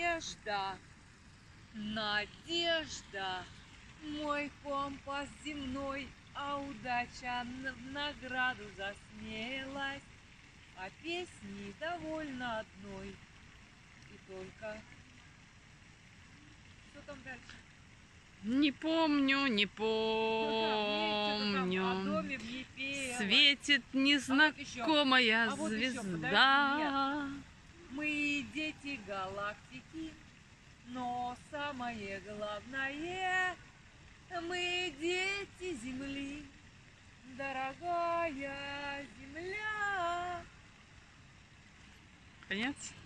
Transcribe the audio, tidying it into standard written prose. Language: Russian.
Надежда, надежда, мой компас земной, а удача в награду за смелость, а песни довольно одной. И только... Что там дальше? Не помню, не О помню. доме мне пела. Светит незнакомая А вот еще, звезда. Мы дети галактики, но самое главное, мы дети Земли, дорогая Земля. Конец.